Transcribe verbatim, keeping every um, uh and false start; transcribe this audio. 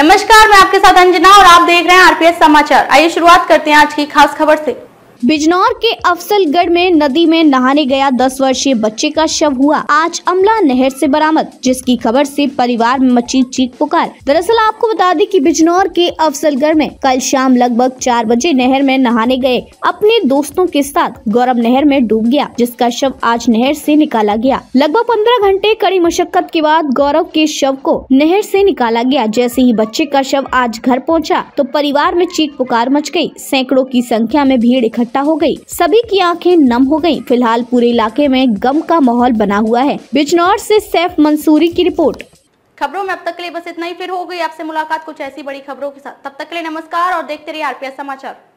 नमस्कार, मैं आपके साथ अंजना और आप देख रहे हैं आरपीएस समाचार। आइए शुरुआत करते हैं आज की खास खबर से। बिजनौर के अफजलगढ़ में नदी में नहाने गया दस वर्षीय बच्चे का शव हुआ आज अमला नहर से बरामद, जिसकी खबर से परिवार में मची चीख पुकार। दरअसल आपको बता दें कि बिजनौर के अफजलगढ़ में कल शाम लगभग चार बजे नहर में नहाने गए अपने दोस्तों के साथ गौरव नहर में डूब गया, जिसका शव आज नहर से निकाला गया। लगभग पंद्रह घंटे कड़ी मशक्कत के बाद गौरव के शव को नहर से निकाला गया। जैसे ही बच्चे का शव आज घर पहुँचा तो परिवार में चीख पुकार मच गयी। सैकड़ों की संख्या में भीड़ इकट्ठा हो गई, सभी की आंखें नम हो गईं। फिलहाल पूरे इलाके में गम का माहौल बना हुआ है। बिजनौर से सैफ मंसूरी की रिपोर्ट। खबरों में अब तक के लिए बस इतना ही। फिर हो गई आपसे मुलाकात कुछ ऐसी बड़ी खबरों के साथ। तब तक के लिए नमस्कार और देखते रहिए आरपीएस समाचार।